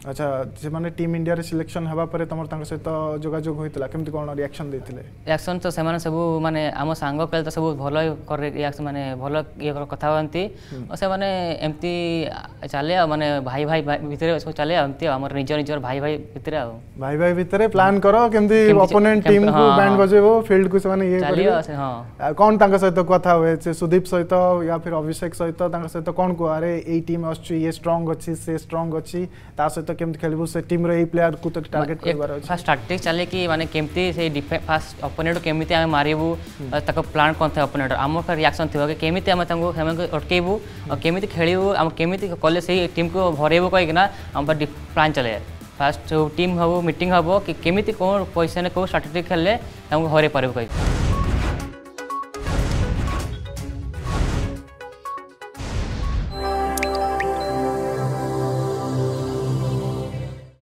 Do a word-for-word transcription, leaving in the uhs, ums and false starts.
अच्छा से माने टीम इंडिया रे सिलेक्शन हेबा परे तमर तांग सहित जोगाजोग होइतला केमति कोन रिएक्शन देथिले रिएक्शन तो सेमाने सब माने आम सांग कल तो सब भलो कर रिएक्शन माने भलो ये कथा होंती और से माने एमती चले माने भाई भाई भितर सब चले एमती हमर निज निजर भाई भाई भितर आ भाई भाई भितर प्लान करो केमति ओपोनेंट टीम को बैंड बजेबो फील्ड को से माने ये चलियो हां कोन तांग सहित कथा होए से सुदीप सहित या फिर अभिषेक सहित तांग सहित कोन को अरे ए टीम अछि ये स्ट्रांग अछि से स्ट्रांग अछि ता सहित केमति खेलबो से टीम रे ए प्लेयर को तो टारगेट करबार अछि फर्स्ट स्ट्रैटेजी चले कि माने केमति से डिफेंस फर्स्ट ओपोनेंट केमति हम मारिबू तक प्लान कोन थे ओपोनेंट हमर का रिएक्शन थियो कि केमति हम तंगो हम अटकेबू और केमति खेलिबू हम केमति कॉलेज से टीम को भरेबो कहि ना हम प्लान चले फर्स्ट टीम हबो मीटिंग हबो कि केमति कोन पोजीशन को स्ट्रैटेजी खेलले हमको हरे पारबो कहि